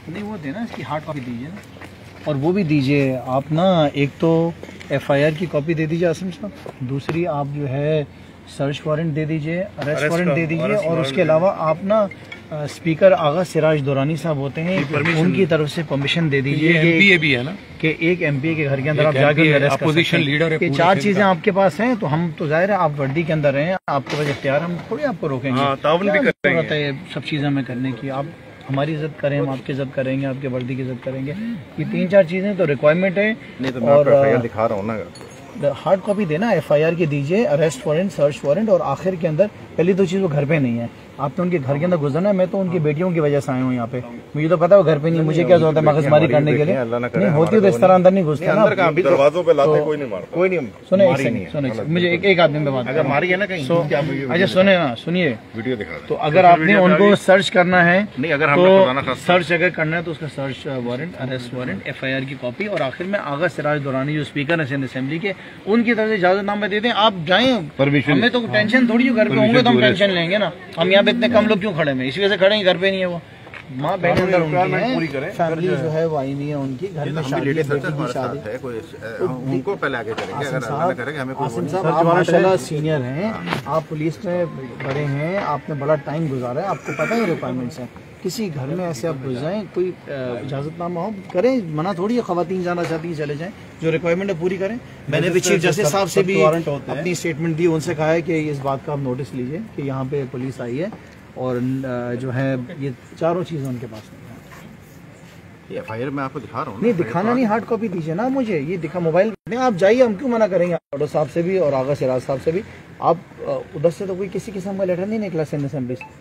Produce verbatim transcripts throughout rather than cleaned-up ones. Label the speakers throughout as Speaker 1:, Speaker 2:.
Speaker 1: नहीं वो देना, इसकी हार्ड कॉपी दीजिए ना, और वो भी दीजिए आप ना, एक तो एफ आई आर की कॉपी दे दीजिए आसिम साहब, दूसरी आप जो है सर्च वारंट दे दीजिए, अरेस्ट वारंट दे दीजिए, और उसके अलावा आप ना स्पीकर आगा सिराज दुरानी साहब होते हैं, उनकी तरफ से परमिशन दे दीजिए,
Speaker 2: एम पी ए भी है ना, कि
Speaker 1: एक एम पी ए के घर के अंदर आप जाकर
Speaker 2: अपोजिशन लीडर है,
Speaker 1: चार चीजें आपके पास हैं, तो हम तो जाहिर है आप वर्दी के अंदर हैं, आपके पास इख्तियार, हम थोड़ी आपको रोकेंगे,
Speaker 2: ताउन भी करेंगे
Speaker 1: सब चीजें हमें करने की। आप हमारी इज्जत करें, हम आपकी इज्जत करेंगे, आपके वर्दी की इज्जत करेंगे, ये तीन चार चीजें तो रिक्वायरमेंट है।
Speaker 3: नहीं तो मैं और एफ आई आर दिखा रहा हूँ ना,
Speaker 1: हार्ड कॉपी देना, एफ आई आर की दीजिए, अरेस्ट वारंट, सर्च वारंट, और आखिर के अंदर पहली दो चीज़ वो घर पे नहीं है, आपने उनके घर के अंदर गुजरना है। मैं तो उनकी बेटियों की वजह से आया हूँ यहाँ पे, मुझे तो पता है वो घर पे नहीं, मुझे क्या जरूरत है मगजमारी करने के लिए, नहीं होती तो इस तरह अंदर नहीं घुसते ना,
Speaker 3: दरवाजों पे लाते कोई नहीं मारता, कोई नहीं।
Speaker 1: सुने सुने मुझे एक आदमी पे बात,
Speaker 3: अगर मारी है ना कहीं,
Speaker 1: अच्छा सुने ना, सुनिए
Speaker 3: वीडियो दिखा,
Speaker 1: तो अगर आपने उनको सर्च करना है,
Speaker 3: नहीं अगर
Speaker 1: तो सर्च अगर करना है तो उसका search warrant, arrest warrant, F I R की कॉपी, और आखिर में आगा सिराज दुरानी जो स्पीकर है सिंध असेंबली के, उनकी तरफ से इजाजतनामा दे दें, आप जाएं, हमें तो टेंशन थोड़ी, घर पे होंगे तो हम टेंशन लेंगे ना, हम यहाँ पे इतने कम लोग क्यों खड़े हैं, इसी वजह से खड़े हैं, घर पे नहीं है वो, माँ बहन अंदर उनकी है, फैमिली जो है वो आई हुई है उनकी, घर में शादी है, बेटी की शादी है,
Speaker 3: उनको पहले आगे करेंगे, अगर अल्लाह करेंगे हमें कोई।
Speaker 1: आसिम साहब आप माशाल्लाह सीनियर हैं, आप पुलिस में बड़े हैं, आपने बड़ा टाइम गुजारा है, आपको पता है रिक्वायरमेंट्स हैं, किसी घर में ऐसे आप घुस जाएं, कोई इजाजतनामा हो करें, मना थोड़ी है, खवातीन जाना चाहती हैं चले जाएं, जो रिक्वायरमेंट है पूरी करें। मैंने भी चीफ जस्टिस साहब से भी अपनी स्टेटमेंट दी, उनसे कहा है कि इस बात का आप नोटिस लीजिए कि यहाँ पे पुलिस आई है, और जो है ये चारों चीज़ें उनके पास नहीं है।
Speaker 3: एफ आई आर मैं आपको दिखा रहा हूँ,
Speaker 1: नहीं दिखाना नहीं, हार्ड कॉपी दीजिए ना मुझे, ये दिखा मोबाइल नहीं, आप जाइए, हम क्यों मना करेंगे, ऑडो साहब से भी और आगा सिराज साहब से भी, आप उधर से तो कोई किसी किस्म का लेटर नहीं निकला सिंध असेंबली से,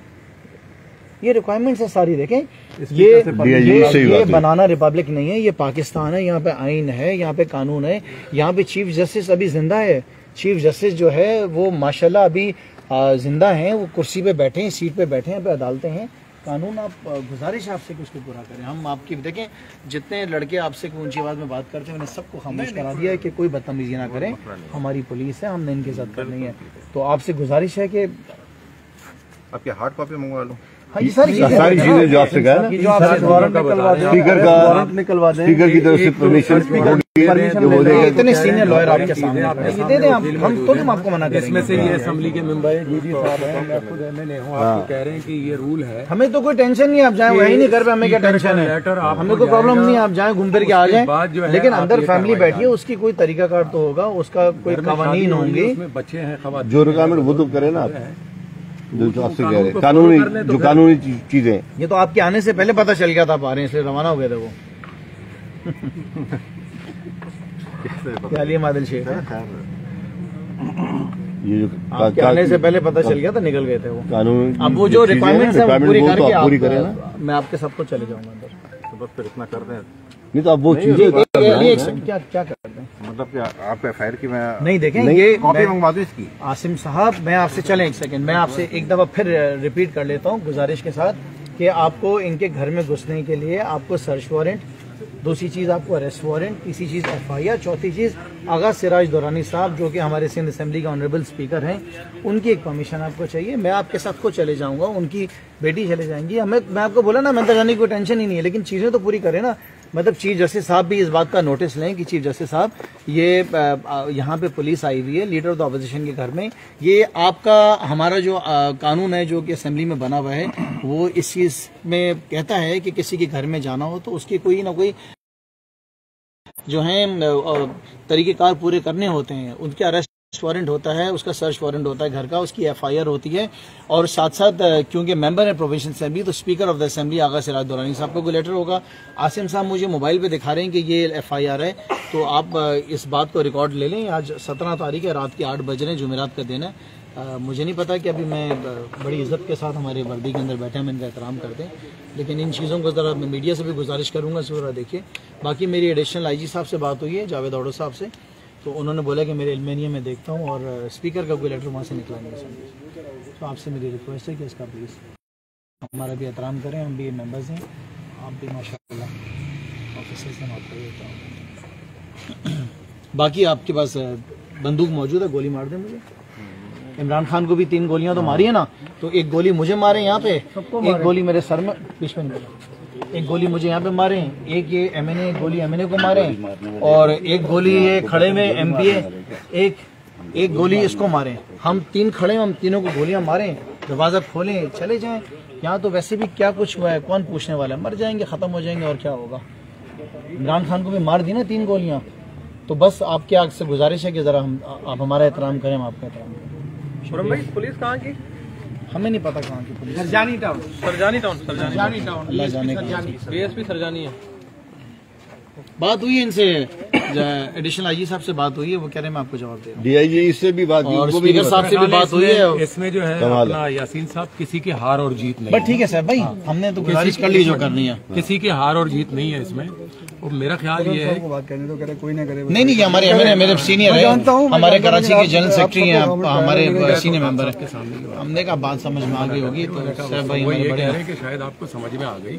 Speaker 1: ये रिक्वायरमेंट्स है सारी, देखें ये ये, ये बनाना रिपब्लिक नहीं है, ये पाकिस्तान है, यहाँ पे आइन है, यहाँ पे कानून है, यहाँ पे चीफ जस्टिस अभी जिंदा है, चीफ जस्टिस जो है वो माशाल्लाह अभी जिंदा हैं, वो कुर्सी पे बैठे हैं, सीट पे बैठे हैं, पे अदालतें हैं, कानून आप गुजारिश आपसे कि उसको पूरा करें। हम आपकी देखें जितने लड़के आपसे ऊंची आवाज़ में बात करते हैं मैंने सबको खामोश करा दिया है कि कोई बदतमीजी ना करें, हमारी पुलिस है, हमने इनके साथ करनी है, तो आपसे गुजारिश है कि
Speaker 3: आपकी हार्ड कॉपी मंगवा लो।
Speaker 1: हाँ ये सारी
Speaker 4: सारी चीजें जो आपसे कहा ना,
Speaker 1: जो आपसे वारंट निकलवा दें,
Speaker 4: स्पीकर का
Speaker 1: वारंट निकलवा दें,
Speaker 4: स्पीकर की तरफ से परमिशन
Speaker 1: इतने सीनियर लॉयर आपके सामने ये दे दें आप, हम तो हम आपको मना करेंगे।
Speaker 2: इसमें से ये असेंबली के मेंबर है, जी जी साहब हैं, मैं खुद एम एल ए हूँ, आपको कह रहे हैं कि ये रूल है,
Speaker 1: हमें तो कोई टेंशन नहीं, आप जाए वही नहीं घर पे, हमें क्या टेंशन है, हमें कोई प्रॉब्लम नहीं, आप जाए घूम फिर के आ जाए, लेकिन अंदर फैमिली बैठी है, उसकी कोई तरीकाकार तो होगा, उसका कोई कवानीन होंगे,
Speaker 2: बच्चे हैं,
Speaker 4: जो रिक्वायरमेंट वो तो करे ना, जो आपसे कह रहे कानूनी, जो कानूनी चीजें, ये
Speaker 1: तो आपके आने से पहले पता चल गया था, आप आ रहे हैं इसलिए रवाना हो गए थे वो। क्या लिए मादिल शेख
Speaker 4: ये जो
Speaker 1: आपके आने से पहले पता चल गया था, निकल गए थे वो
Speaker 4: कानून।
Speaker 1: अब वो जो रिक्वायरमेंट्स है वो पूरी करके
Speaker 4: पूरी
Speaker 1: आप,
Speaker 4: करें ना,
Speaker 1: मैं आपके सबको चले जाऊंगा अंदर,
Speaker 3: तो बस फिर इतना कर दें,
Speaker 4: नहीं तो अब वो चीजें
Speaker 1: क्या क्या कर दें,
Speaker 3: मतलब कि आप एफ आई आर की मैं
Speaker 1: नहीं देखें, ये
Speaker 3: कॉपी मंगवा दूं इसकी।
Speaker 1: आसिम साहब मैं आपसे चलें एक सेकंड, मैं आपसे एक दफा फिर रिपीट कर लेता हूँ गुजारिश के साथ कि आपको इनके घर में घुसने के लिए आपको सर्च वारंट, दूसरी चीज़ आपको अरेस्ट वारंट, तीसरी चीज़ एफ आई आर, चौथी चीज़ आगा सिराज दुरानी साहब जो कि हमारे सिंध असेंबली का ऑनरेबल स्पीकर हैं, उनकी एक परमिशन आपको चाहिए। मैं आपके साथ को चले जाऊंगा, उनकी बेटी चले जाएंगी, हमें मैं आपको बोला ना मैं तो जाने की कोई टेंशन ही नहीं है, लेकिन चीज़ें तो पूरी करें ना, मतलब चीफ जस्टिस साहब भी इस बात का नोटिस लें कि चीफ जस्टिस साहब ये यहाँ पे पुलिस आई हुई है लीडर ऑफ द अपोजिशन के घर में, ये आपका हमारा जो आ, कानून है जो कि असेंबली में बना हुआ है वो इस चीज़ में कहता है कि किसी के घर में जाना हो तो उसकी कोई ना कोई जो है तरीक़ेकार पूरे करने होते हैं, उनके अरेस्ट वारंट होता है, उसका सर्च वारंट होता है घर का, उसकी एफ आई आर होती है, और साथ साथ क्योंकि मेंबर है प्रोविजन असेंबली तो speaker of the assembly Agha Siraj Durrani sahab का कोई लेटर होगा। आसिम साहब मुझे मोबाइल पे दिखा रहे हैं कि ये एफ आई आर है, तो आप इस बात को रिकॉर्ड ले लें। आज सत्रह तारीख है, रात के आठ बज रहे हैं, जुमेरात का दिन है। आ, मुझे नहीं पता कि अभी मैं बड़ी इज्जत के साथ हमारे वर्दी के अंदर बैठे हैं, हम इनका एहतराम करते हैं, लेकिन इन चीज़ों को ज़रा मीडिया से भी गुजारिश करूँगा ज़रा देखिए। बाकी मेरी एडिशनल आई जी साहब से बात हुई है, जावेद ऑडो साहब से, तो उन्होंने बोला कि मेरे इल्मेनिया में देखता हूँ और स्पीकर का कोई लेटर वहाँ से निकला नहीं है। तो आपसे मेरी रिक्वेस्ट है कि इसका प्लीज़ हमारा भी एहतराम करें, हम भी मेंबर्स हैं, आप भी माशाल्लाह ऑफिसर्स हैं, आपको देता हूँ। बाकी आपके पास बंदूक मौजूद है, गोली मार दें मुझे। इमरान खान को भी तीन गोलियां तो मारी है ना, तो एक गोली मुझे मारे यहाँ पे, एक गोली मेरे सर में, बीच में नहीं बोला, एक गोली मुझे यहाँ पे मारे, एक ये एमएनए, एक गोली एमएनए को मारे, और एक गोली ये खड़े में एमपीए, एक एक गोली इसको मारे। हम तीन खड़े हैं, हम तीनों को गोलियां मारे, दरवाजा खोलें चले जाएं। यहाँ तो वैसे भी क्या कुछ हुआ है, कौन पूछने वाला है, मर जाएंगे, खत्म हो जाएंगे, और क्या होगा। इमरान खान को भी मार दी ना तीन गोलियां, तो बस आपके आग से गुजारिश है कि जरा हम आप हमारा एहतराम करें, हम आपका एहतराम करें।
Speaker 2: भाई पुलिस कहाँ की?
Speaker 1: हमें नहीं पता कहाँ की police.
Speaker 2: Surjani town, Surjani town, Surjani town,
Speaker 1: अल्लाह जाने का।
Speaker 2: बीएसपी सरजानी है।
Speaker 1: बात हुई है इनसे, एडिशनल आईजी साहब से बात हुई है, वो कह रहे हैं मैं आपको जवाब दे रहा हूँ।
Speaker 4: डीआईजी इससे भी बात की,
Speaker 1: और
Speaker 4: उनको भी
Speaker 1: स्पीकर साहब से भी बात हुई है।
Speaker 2: इसमें जो है
Speaker 4: कमाल है।
Speaker 2: अपना यासीन साहब, किसी की हार और जीत नहीं
Speaker 1: बट ठीक है सर भाई, हमने तो गुजारिश कर ली जो करनी है।
Speaker 2: किसी की हार और जीत नहीं है इसमें। और मेरा ख्याल ये है,
Speaker 5: बात करने तो करे, कोई ना करे।
Speaker 1: नहीं नहीं, ये हमारे एमएनए मेरे सीनियर है, हमारे कराची के जनरल सेक्रेटरी हैं, हमारे सीनियर मेंबर है। हमने कहा बात समझ में आ गई होगी, तो सर भाई
Speaker 2: वो ये
Speaker 1: हमारे
Speaker 2: कह
Speaker 1: बड़े
Speaker 2: रहे हैं कि शायद आपको समझ में आ गई।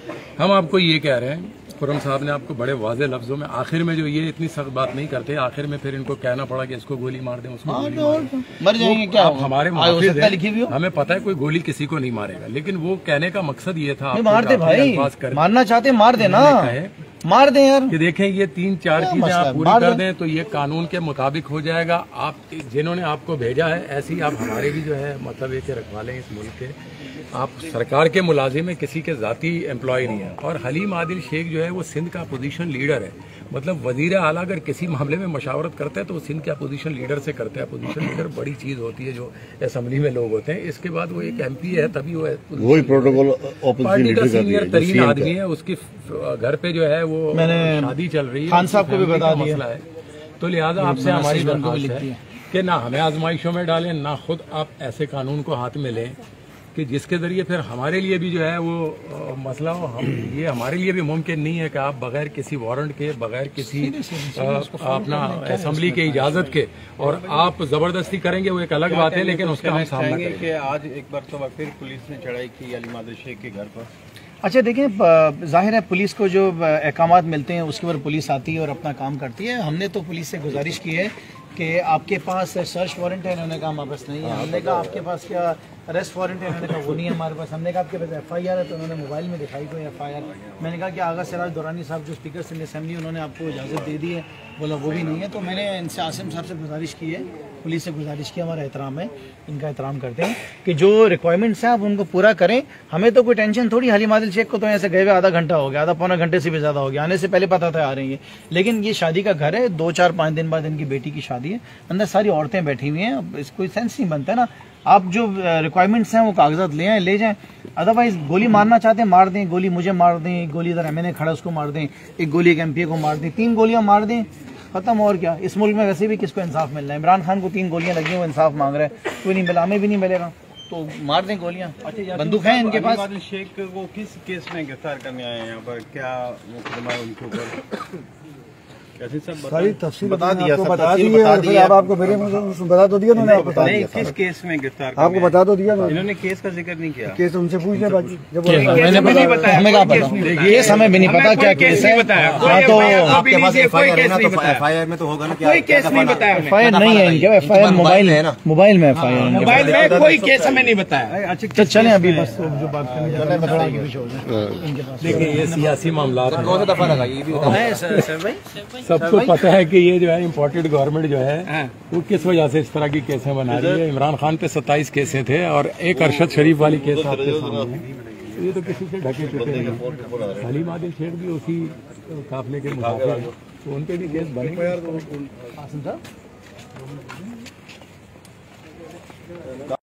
Speaker 2: हम आपको ये कह रहे हैं, खुर्रम साहब ने आपको बड़े वाज़े लफ्जों में आखिर में जो ये इतनी सख्त बात नहीं करते, आखिर में फिर इनको कहना पड़ा कि इसको गोली मार दें, उसको गोली मार दें।
Speaker 1: मर जाएंगे क्या,
Speaker 2: आप हमारे मुहाफिज हैं,
Speaker 1: लिखी हुई हो,
Speaker 2: हमें पता है कोई गोली किसी को नहीं मारेगा, लेकिन वो कहने का मकसद ये था आपको
Speaker 1: मार दे
Speaker 2: अपने
Speaker 1: भाई,
Speaker 2: अल्फाज कर-
Speaker 1: मारना चाहते मार देना,
Speaker 2: कहे
Speaker 1: मार दे यार।
Speaker 2: कि देखें ये तीन चार
Speaker 1: क्या
Speaker 2: चीजें
Speaker 1: मसला
Speaker 2: आप
Speaker 1: है?
Speaker 2: पूरी
Speaker 1: मार
Speaker 2: कर
Speaker 1: दे।
Speaker 2: दें तो ये कानून के मुताबिक हो जाएगा। आप जिन्होंने आपको भेजा है, ऐसे ही आप हमारे भी जो है मतलब एक रखवाले इस मुल्क के, आप सरकार के मुलाजिम हैं, किसी के जाती एम्प्लॉय नहीं है। और हलीम आदिल शेख जो है वो सिंध का अपोजिशन लीडर है, मतलब वजीर आला अगर किसी मामले में मशावरत करता है तो वो सिंध के अपोजिशन लीडर से करता है। अपोजिशन लीडर बड़ी चीज होती है जो असेंबली में लोग होते हैं, इसके बाद वो एक एमपी है, तभी वो
Speaker 4: वही प्रोटोकॉल ऑपोजिशन
Speaker 2: पार्टी
Speaker 4: लीडर
Speaker 2: का
Speaker 4: का
Speaker 2: सीनियर
Speaker 4: दिया,
Speaker 2: तरीन
Speaker 4: जो
Speaker 2: आदमी
Speaker 4: सीएम
Speaker 2: है। उसकी घर पे जो है वो
Speaker 1: मैंने
Speaker 2: शादी चल रही है,
Speaker 1: खान साहब को भी
Speaker 2: फैमिली
Speaker 1: बता
Speaker 2: का
Speaker 1: दिया।
Speaker 2: मसला है। तो लिहाजा आपसे हमारी दरख्वास्त है कि ना हमें आजमाइशों में डालें, ना खुद आप ऐसे कानून को हाथ में लें कि जिसके जरिए फिर हमारे लिए भी जो है वो आ, मसला हो। हम ये हमारे लिए भी मुमकिन नहीं है कि आप बगैर किसी वारंट के, बगैर किसी आ, अपना असेंबली के इजाजत के और आप जबरदस्ती करेंगे, वो एक अलग बात है, लेकिन उसका हम सामना करेंगे।
Speaker 3: कि आज एक बार तो फिर पुलिस ने चढ़ाई की अली मादल शेख के घर पर।
Speaker 1: अच्छा देखिए, ब- जाहिर है पुलिस को जो अहकामात मिलते हैं उसके ऊपर पुलिस आती है और अपना काम करती है। हमने तो पुलिस से गुजारिश की है कि आपके पास सर्च वारंट है, इन्होंने कहा हमारे पास नहीं है। हमने कहा आपके पास क्या अरेस्ट वारंट है, इन्होंने कहा वो नहीं है हमारे पास। हमने कहा आपके पास एफ आई आर है, तो उन्होंने मोबाइल में दिखाई कोई एफ आई आर। मैंने कहा कि आगा सिराज दुरानी साहब जो स्पीकर सिंध असेंबली, उन्होंने आपको इजाज़त दे दी है, बोला वो भी नहीं है। तो मैंने इनसे आसिम साहब से गुजारिश की है, पुलिस से गुजारिश की, हमारा एहतराम है, इनका एहतराम करते हैं कि जो रिक्वायरमेंट्स हैं आप उनको पूरा करें। हमें तो कोई टेंशन थोड़ी, हलीम आदिल शेख को तो ऐसे गए हुए आधा घंटा हो गया, आधा पौना घंटे से भी ज़्यादा हो गया, आने से पहले पता था आ रही है। लेकिन ये शादी का घर है, दो चार पाँच दिन बाद इनकी बेटी की शादी है, अंदर सारी औरतें बैठी हुई हैं, अब इस कोई सेंस नहीं बनता है ना। आप जो रिक्वायरमेंट्स हैं वो कागजात ले आए, ले जाएं, अदरवाइज गोली मारना चाहते हैं मार दें, गोली मुझे मार दें, एक गोली इधर एमएनए खड़ा उसको मार दें, एक गोली एक एमपीए को मार दें, तीन गोलियां मार दें, खत्म। और क्या, इस मुल्क में वैसे भी किसको इंसाफ मिल रहा है? इमरान खान को तीन गोलियां लगी, वो इंसाफ मांग रहा है, कोई नहीं मिला, हमें भी नहीं मिलेगा, तो मार दें गोलियां। बंदूक है इनके पास।
Speaker 3: अली शेख को किस केस में गिरफ्तार करने आए हैं यहाँ पर, क्या मुकदमा है उनके ऊपर? कैसे सब
Speaker 5: सारी तफसील
Speaker 3: बता दिया,
Speaker 5: आपको
Speaker 3: सब
Speaker 5: बता
Speaker 3: तफसील
Speaker 5: दी है,
Speaker 3: बता
Speaker 5: फिर
Speaker 3: दी है।
Speaker 5: आप आपको मेरे मुझे बता तो दिया उन्होंने, आपको बता
Speaker 3: नहीं,
Speaker 5: दिया,
Speaker 3: किस केस में गिरफ्तार
Speaker 5: आपको बता तो दिया उन्होंने।
Speaker 3: इन्होंने केस का जिक्र नहीं किया।
Speaker 5: केस उनसे पूछ लें बाकी, जब वो-
Speaker 1: मैंने भी नहीं बताया, हमें क्या पता, केस हमें भी नहीं पता क्या केस है। हाँ तो
Speaker 3: आपके पास एफ आई आर है ना, तो एफ आई आर में तो होगा ना, कोई केस नहीं बताया।
Speaker 1: एफ आई आर नहीं है इनके, एफ आई आर मोबाइल है ना, मोबाइल में एफ आई आर,
Speaker 3: मोबाइल में कोई केस हमें नहीं बताया।
Speaker 1: तो चलें अभी बस जो बात करनी है मैं थोड़ा आगे पीछे हो जाए इनके पास।
Speaker 2: देखिए ये सियासी मामला है,
Speaker 3: कौन सा दफा लगा ये भी
Speaker 1: है सर सर भाई,
Speaker 2: सबको पता है कि ये जो है इम्पोर्टेड गवर्नमेंट जो है वो किस वजह से इस तरह की केसें बना रही है। इमरान खान पे सत्ताईस केसें थे और एक अरशद शरीफ वाली केस आपके सामने है, तो ये तो किसी से ढके छुपे नहीं। हलीम आदिल शेख भी उसी काफिले के मुसाफिर हैं, तो उन पे भी केस बने।